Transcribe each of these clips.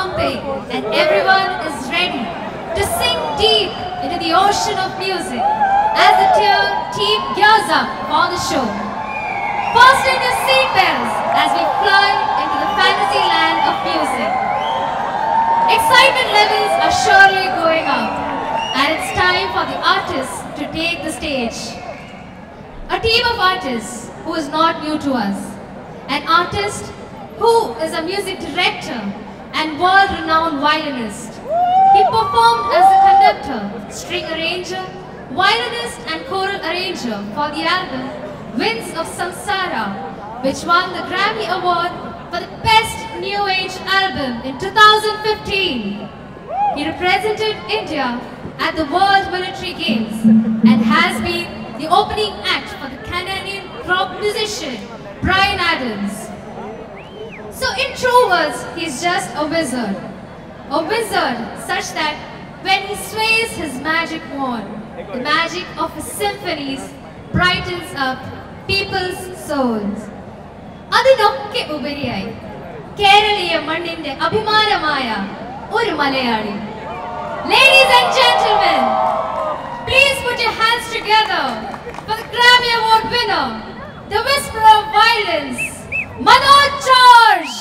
pumping and everyone is ready to sink deep into the ocean of music as the team gears up for the show. Fasten your seatbelts as we fly into the fantasy land of music. Excitement levels are surely going up, and it's time for the artists to take the stage. A team of artists who is not new to us. An artist who is a music director and world-renowned violinist. He performed as a conductor, string arranger, violinist and choral arranger for the album Winds of Samsara, which won the Grammy Award for the Best New Age Album in 2015. He represented India at the World Military Games and has been the opening act for the Canadian rock musician Bryan Adams. So in true words, he's just a wizard. A wizard such that when he sways his magic wand, the magic of his symphonies brightens up people's souls. അതിനൊക്കെ ഉപരിയായി കേരളീയ മണ്ണിന്റെ അഭിമാനമായ ഒരു Malayali. Ladies and gentlemen, please put your hands together for the Grammy Award winner, the Whisperer of Violence, Manoj George.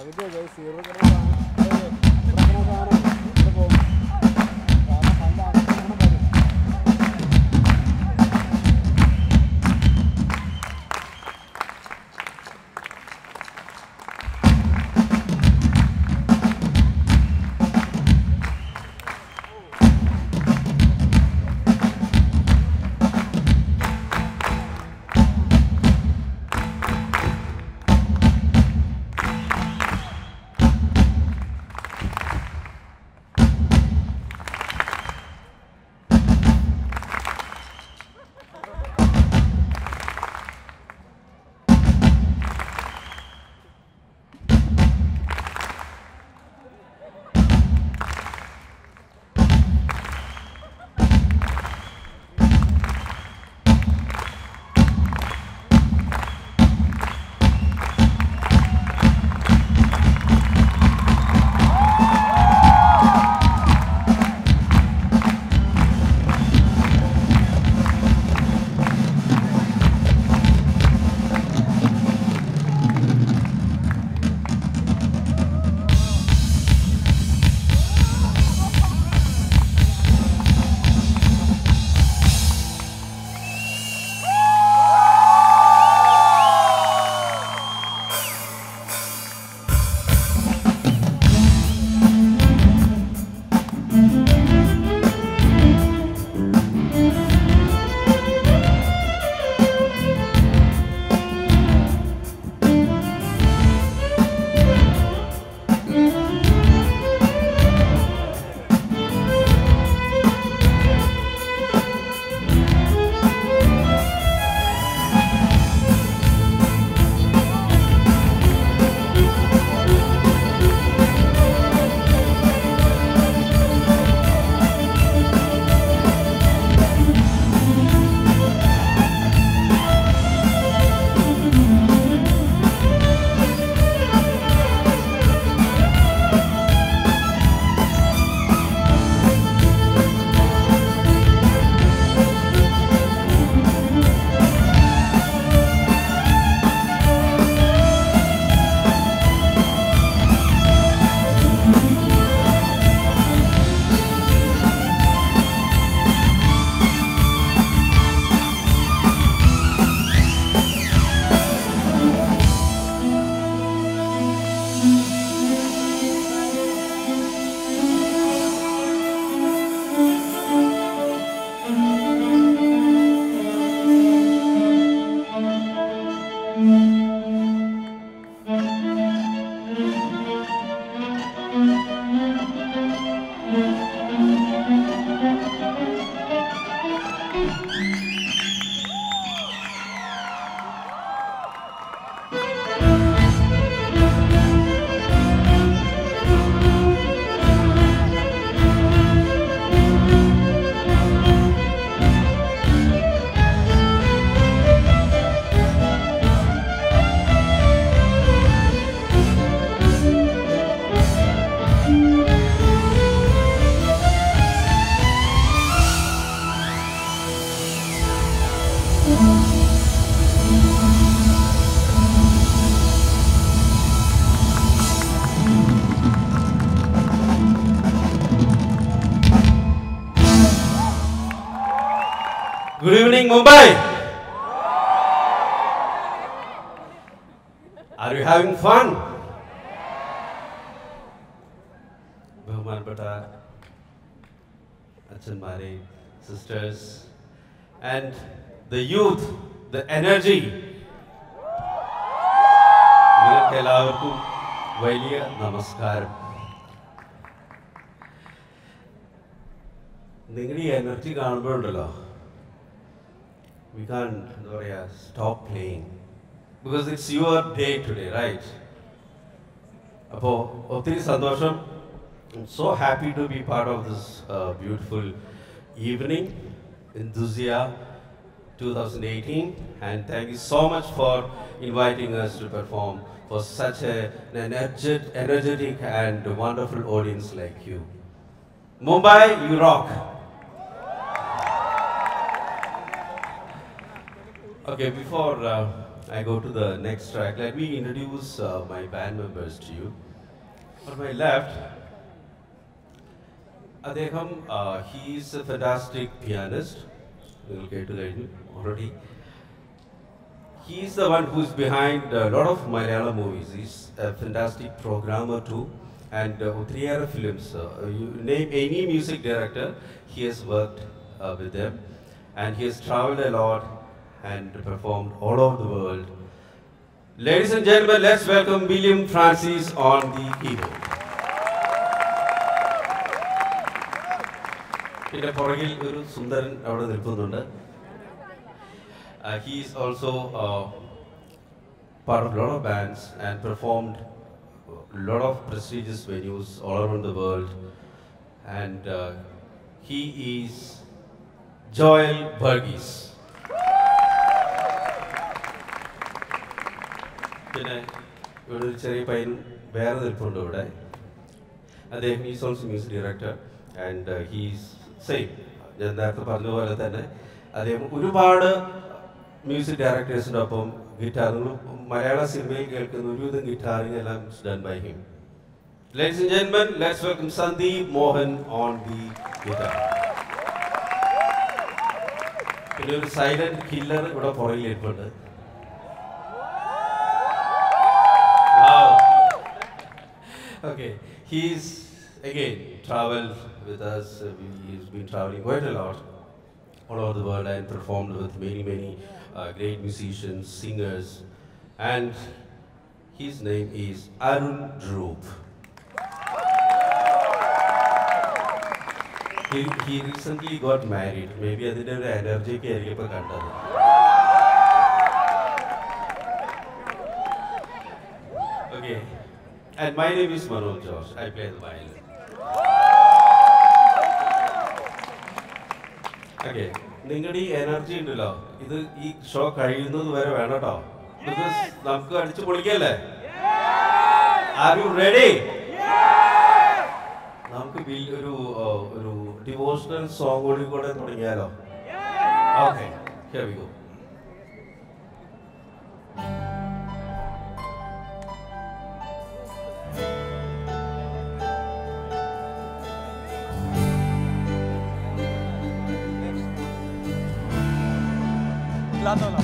Good evening, Mumbai. Are you having fun? Bhamanpata, Achanmare, sisters, and the youth, the energy. Namaskaram. Ningri energy കാണുമ്പോഴുണ്ടല്ലോ we can't stop playing because it's your day today, right? അപ്പോൾ ഒത്തിരി സന്തോഷം. I'm so happy to be part of this beautiful evening in Duzia 2018, and thank you so much for inviting us to perform for such an energetic and wonderful audience like you. Mumbai, you rock. Okay, before I go to the next track, let me introduce my band members to you. On my left, Adeham, he is a fantastic pianist. We will get to that already. He is the one who is behind a lot of Malayalam movies. He's a fantastic programmer too, and 3 films. You name any music director, he has worked with them, and he has traveled a lot and performed all over the world. Ladies and gentlemen, let's welcome William Francis on the keyboard. പിന്നെ പുറകിൽ ഒരു സുന്ദരൻ അവിടെ നിൽക്കുന്നുണ്ട്. He is also part of a lot of bands and performed a lot of prestigious venues all around the world. And he is Joel Burgess. പിന്നെ ഇവിടെ ഒരു ചെറിയ പയ്യൻ വേറെ നിൽപ്പുണ്ട് ഇവിടെ. അദ്ദേഹം is also music director and he's same. ഞാൻ നേരത്തെ പറഞ്ഞ പോലെ തന്നെ അദ്ദേഹം ഒരുപാട് മ്യൂസിക് ഡയറക്ടേഴ്സിൻ്റെ ഒപ്പം ഗിറ്റാറുകൾ മലയാള സിനിമയിൽ കേൾക്കുന്ന ഒരുവിധം ഗിറ്റാറിങ് എല്ലാം done by him. Ladies and gentlemen, let's welcome Sandeep Mohan on the guitar. പിന്നെ ഒരു സൈലന്റ് കില്ലർ ഇവിടെ പുറകിൽ ഇരിപ്പുണ്ട്. Okay, he's again traveled with us. He's been traveling quite a lot all over the world and performed with many great musicians, singers, and his name is Arun Dhruv. He recently got married. Maybe adinte oru energy ke ariyappa kandadu. Okay, and my name is Manoj Josh. I play the violin. Okay, നിങ്ങളുടെ ഈ energy ഉണ്ടല്ലോ, ഇത് ഈ show കഴിയുന്നത് വരെ വേണം കേട്ടോ. Because നമുക്ക് അടിച്ചു പൊളിക്കല്ലേ? Are you ready? നമുക്ക് ഒരു ഡിവോഷണൽ സോങ് കൂടെ തുടങ്ങിയാലോ? Okay, here we go. Lato.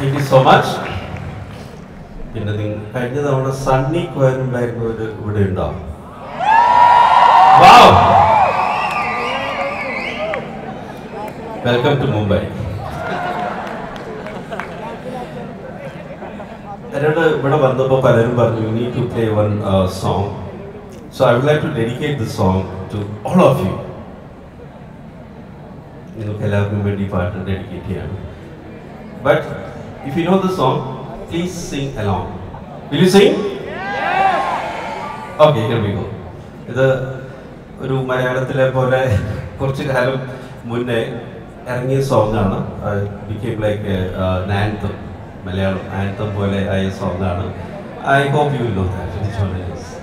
Thank you so much. പിന്നെ നിങ്ങൾ കഴിഞ്ഞ തവണ സണ്ണി കോയനുണ്ടായിരുന്നവർ ഇവിടെ ഉണ്ടോ? Welcome to Mumbai. എന്നോട് ഇവിടെ വന്നപ്പോൾ പലരും പറഞ്ഞു you need to play one song. So I would like to dedicate this song to all of you. നിങ്ങൾക്ക് എല്ലാവർക്കും വേണ്ടി പാട്ട് ഡെഡിക്കേറ്റ് ചെയ്യാണ്. But if you know the song, please sing along. Will you sing? Okay, here we go. ഇത് ഒരു മലയാളത്തിലെ പോലെ കുറച്ച് കാലം മുന്നേ ഇറങ്ങിയ സോങ്ങാണ്. became like an anthem. Malayalam anthem പോലെ ആയ സോങ്ങാണ്. I hope you will know that. Which one it is?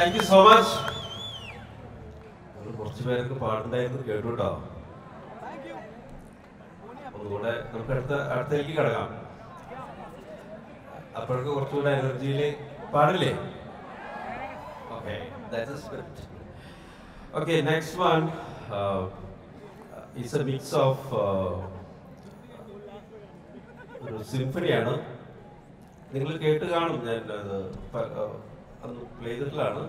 Thank you so much. കുറച്ച് പേരൊക്കെ പാടുണ്ടായിരുന്നു കേട്ടു കേട്ടോ. ഒന്നുകൂടെ നമുക്ക് അടുത്തേക്ക് കിടക്കാം. അപ്പോഴൊക്കെ കുറച്ചുകൂടെ എനർജിയിൽ പാടില്ലേ? Okay, that's a spirit. Okay, next one is a mix of ഒരു സിംഫണിയാണ്. നിങ്ങൾ കേട്ട് കാണും, ഞാൻ അത് അന്ന് പ്ലേ ചെയ്തിട്ടുള്ളതാണ്.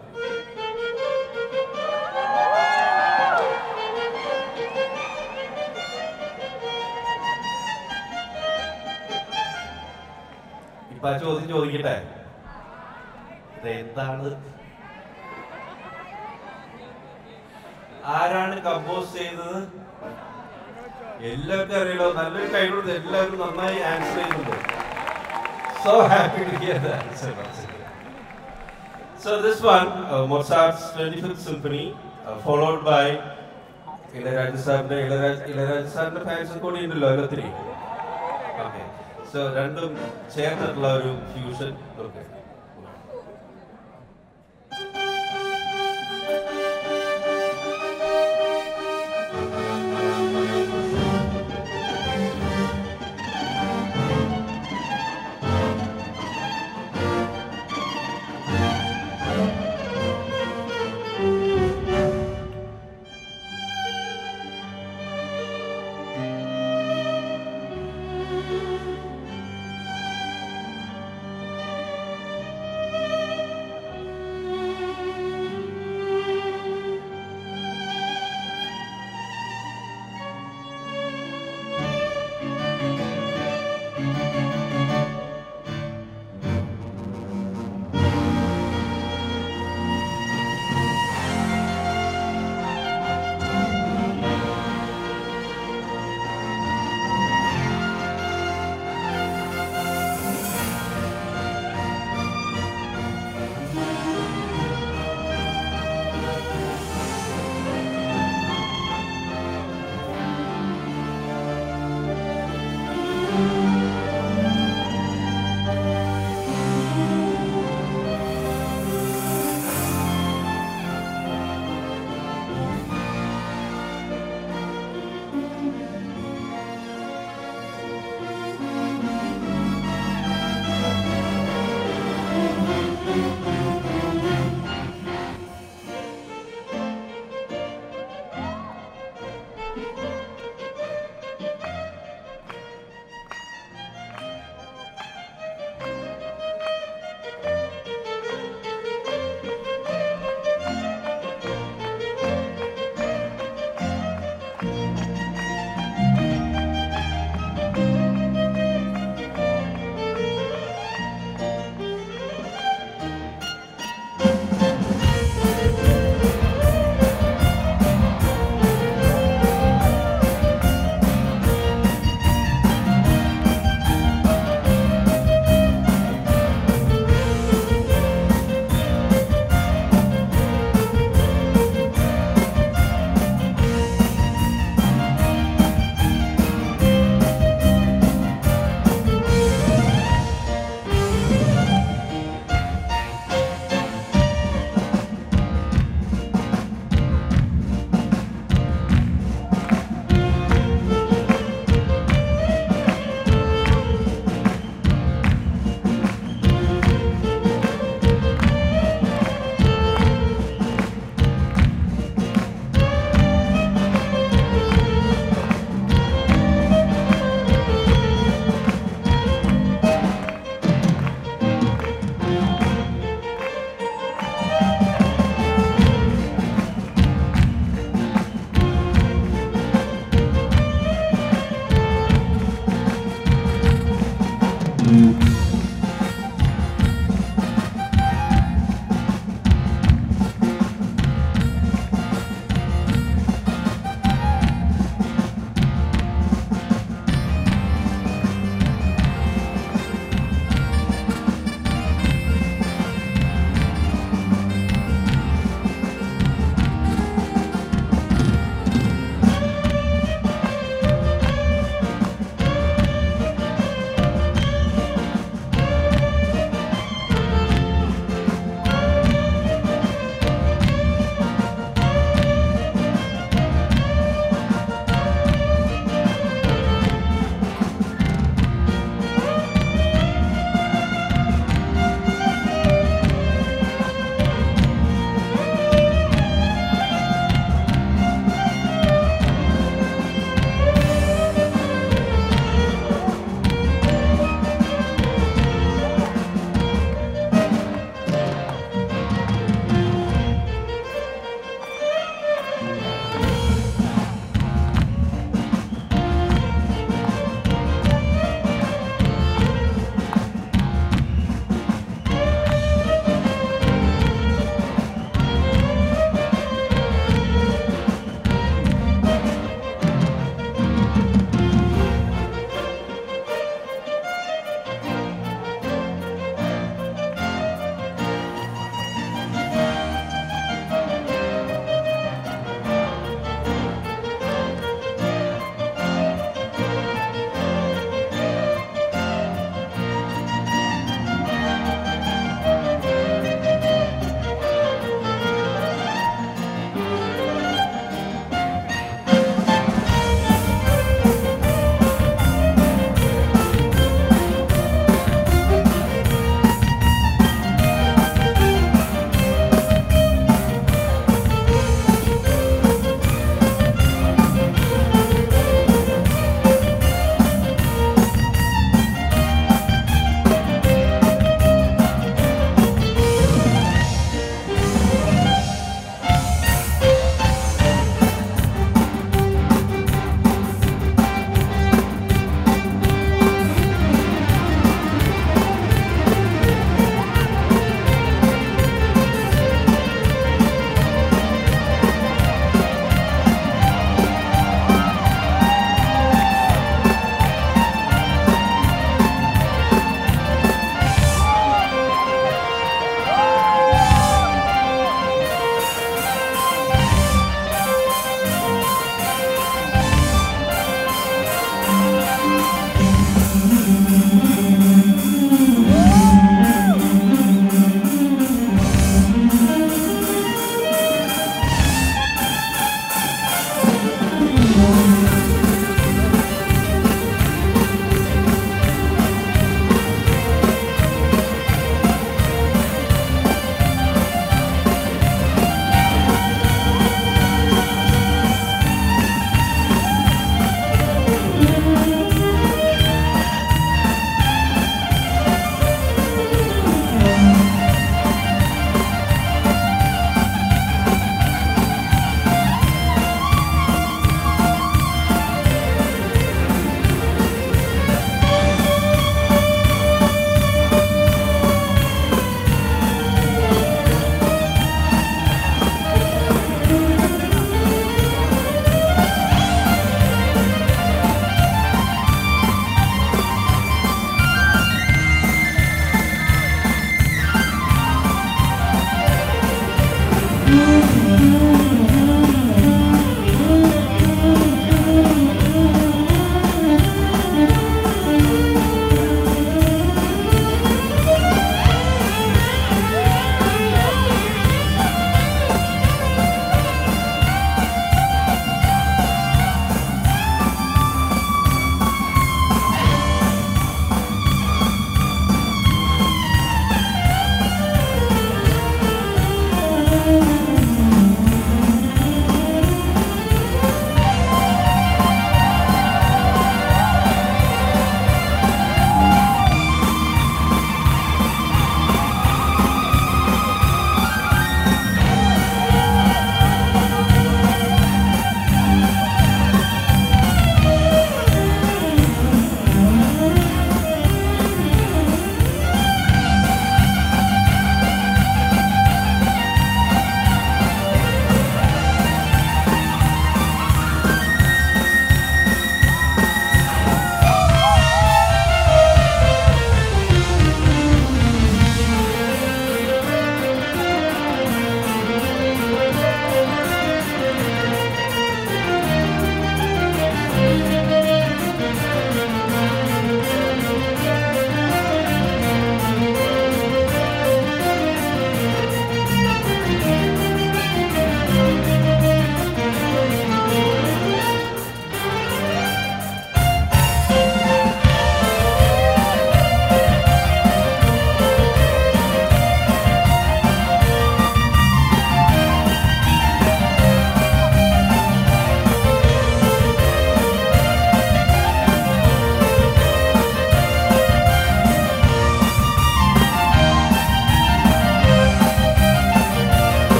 ഇപ്പൊ ആ ചോദ്യം ചോദിക്കട്ടെ, എന്താണ്, ആരാണ് കമ്പോസ് ചെയ്തത്? എല്ലാവർക്കും അറിയല്ലോ. നല്ലൊരു കൈ കൊടുത്ത് എല്ലാവരും നന്നായി ആൻസർ ചെയ്യുന്നുണ്ട്. So happy to hear the answer. So this one, Mozart's 25th Symphony, followed by Ilayaraja Sar's fans കൂടി ഉണ്ടല്ലോ എല്ലാത്തിരി. Okay, so രണ്ടും ചേർന്നിട്ടുള്ള ഒരു fusion. Okay.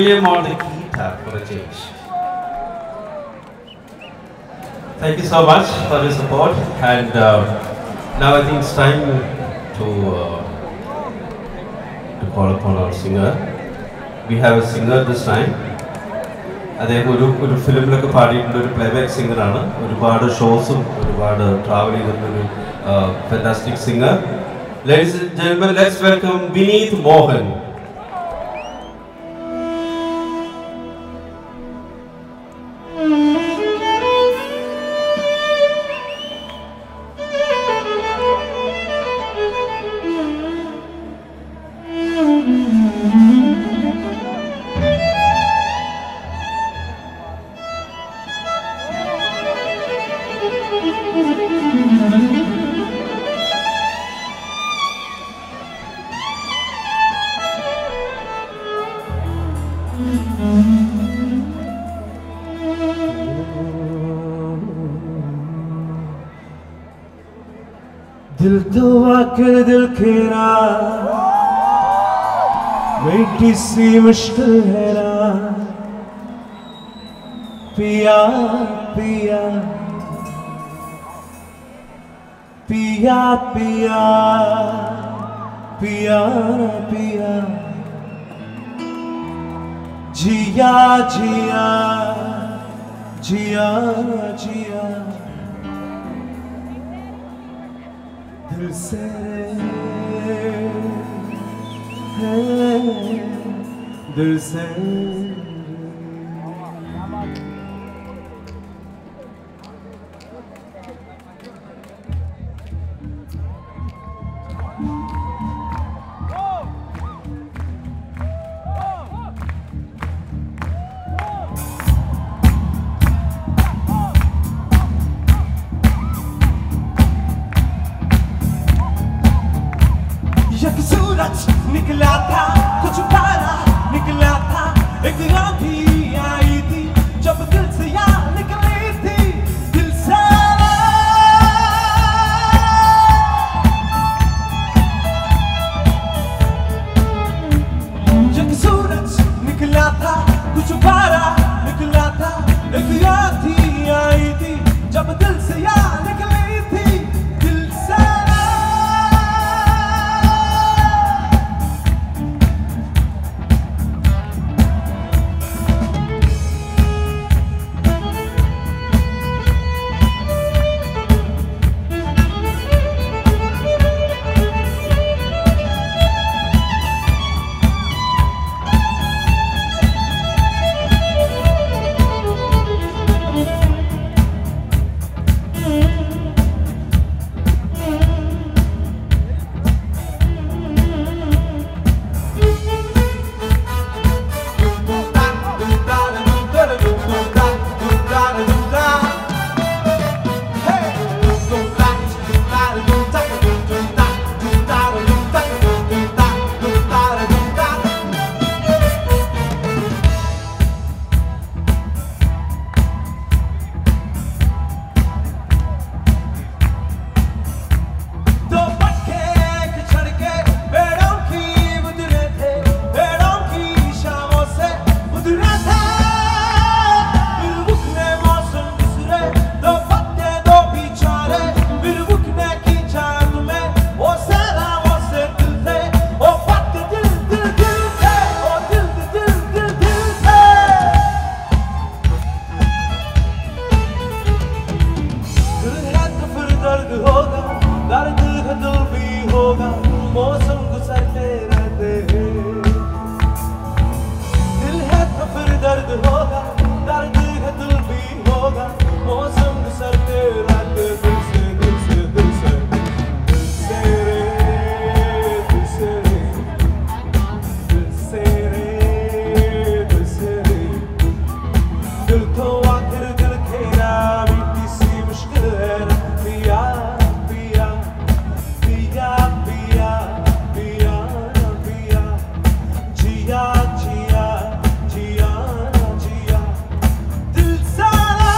William on the guitar for a change. Thank you so much for your support, and now I think it's time to call upon our singer. We have a singer this time. അദ്ദേഹം ഒരു ഫിലിമിലൊക്കെ പാടിയിട്ടുള്ള ഒരു playback സിംഗറാണ്. ഒരുപാട് ഷോസും ഒരുപാട് travel ചെയ്തിട്ടുള്ളൊരു fantastic singer. Ladies and gentlemen, let's welcome Vineet Mohan. दिल तो आकर दिल खेरा मीठी सी मुश्किल है ना पिया पिया पिया पिया पिया पिया जिया जिया जिया जिया दिल से दिल से एक सूरज निकला था कुछ तारा निकला था एक आंधी आई थी जब दिल से यार निकली थी दिल से एक सूरज निकला था कुछ तारा निकला था एक आंधी आई थी जब दिल से यार निकली थी दिल से मौसम गुजरते रहते हैं दिल है तो फिर दर्द होगा दर्द है दिल भी होगा मौसम गुजरते रहते दिल से दिल से दिल से दिल से रे दिल से रे दिल से रे दिल से रे दिल तो आखिर दिल खेरा मीठी सी मुश्किल है पिया पिया पिया पिया पिया पिया जिया जिया जिया जिया दिल सारा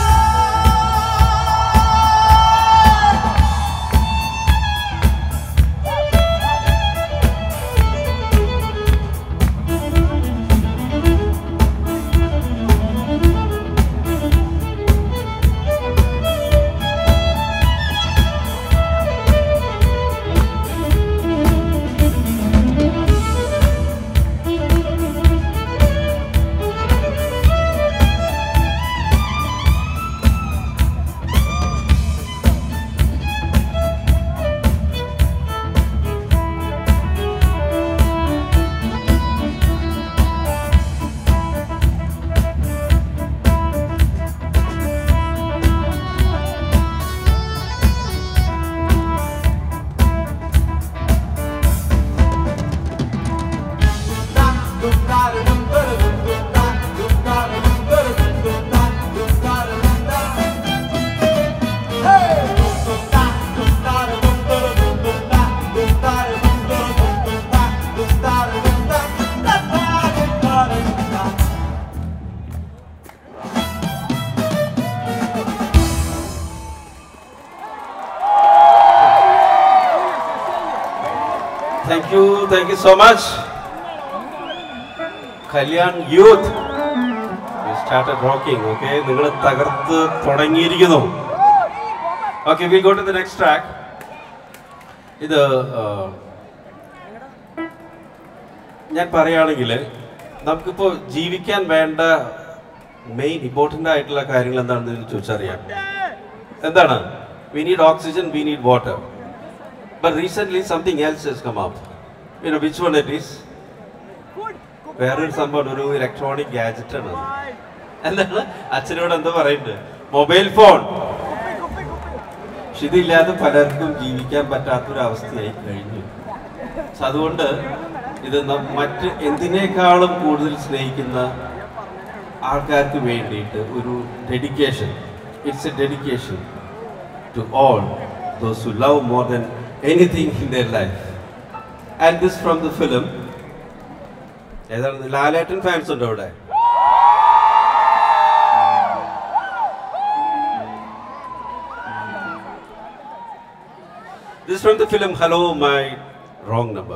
Thank you so much. Kalyan Youth, you started rocking, okay? നിങ്ങൾ തകർത്ത് തുടങ്ങിയിരിക്കുന്നു. Okay, we'll go to the next track. ഇത് ഞാൻ പറയുകയാണെങ്കിൽ നമുക്കിപ്പോൾ ജീവിക്കാൻ വേണ്ട മെയിൻ ഇമ്പോർട്ടൻ്റ് ആയിട്ടുള്ള കാര്യങ്ങൾ എന്താണെന്ന് ചോദിച്ചറിയാം. എന്താണ്? We need oxygen, we need water. But recently something else has come up. You know which one it is? വേറൊരു സംഭവം, ഒരു ഇലക്ട്രോണിക് ഗാഡ്ജറ്റ് ആണ്. എന്താണ്? അച്ഛനോട് എന്താ പറയുന്നത്? Mobile phone. പക്ഷെ ഇതില്ലാതെ പലർക്കും ജീവിക്കാൻ പറ്റാത്തൊരവസ്ഥയായി കഴിഞ്ഞു. അതുകൊണ്ട് ഇത് മറ്റ് എന്തിനേക്കാളും കൂടുതൽ സ്നേഹിക്കുന്ന ആൾക്കാർക്ക് വേണ്ടിയിട്ട് ഒരു dedication. It's a dedication to all those who love more than anything in their life. And this from the film. ഏതാണ്? ലാലേട്ടൻ ഫാൻസ് ഉണ്ടോ ഇവിടെ? This is from the film Hello, My Wrong Number.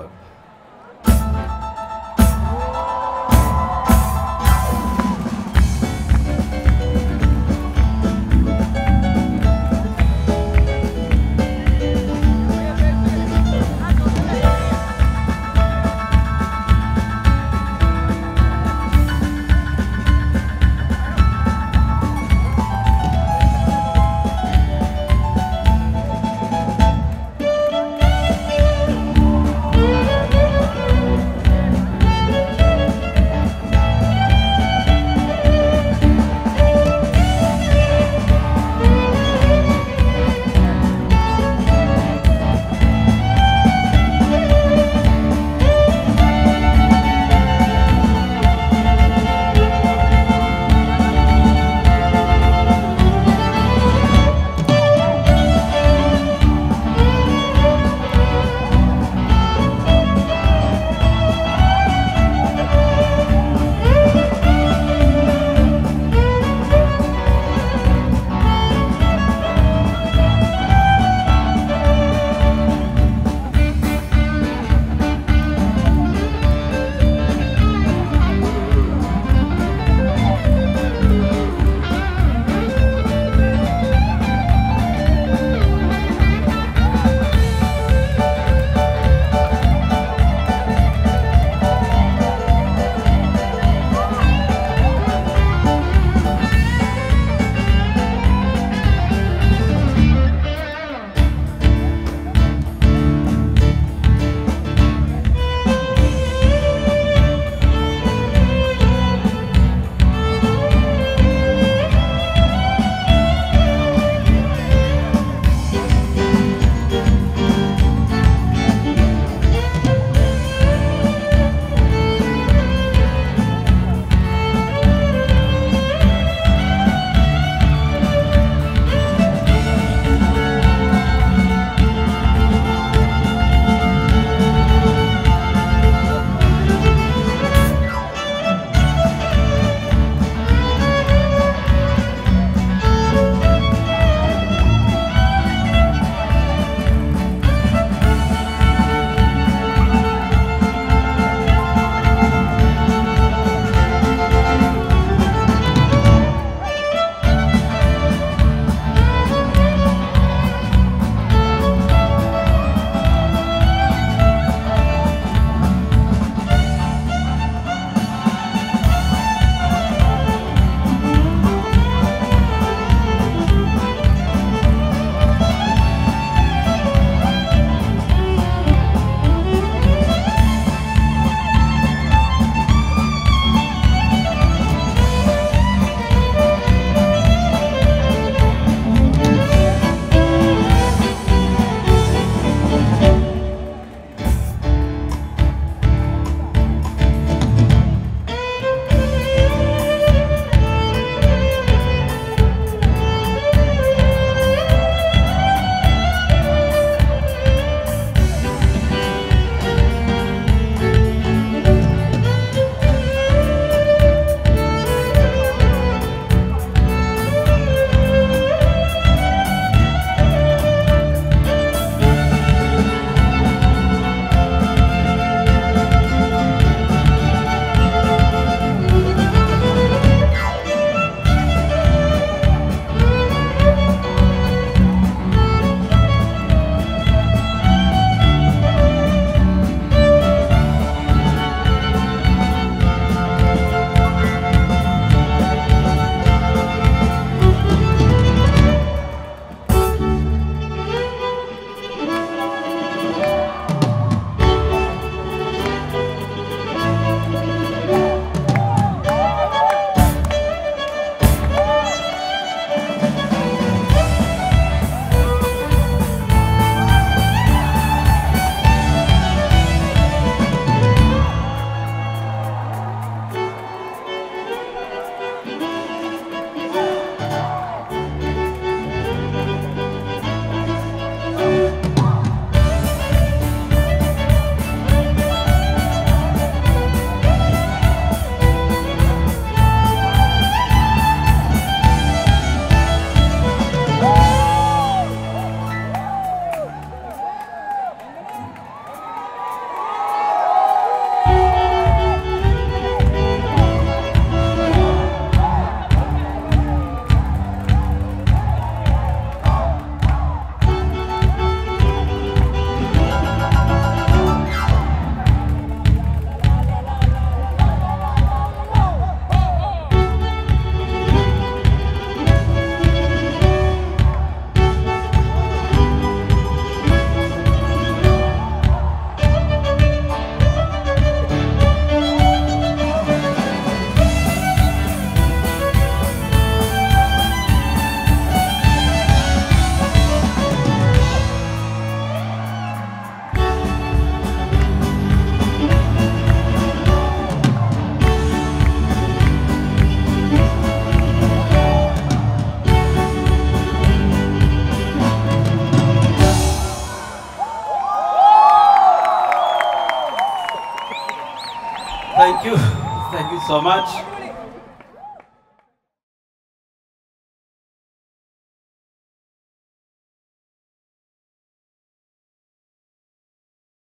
so much.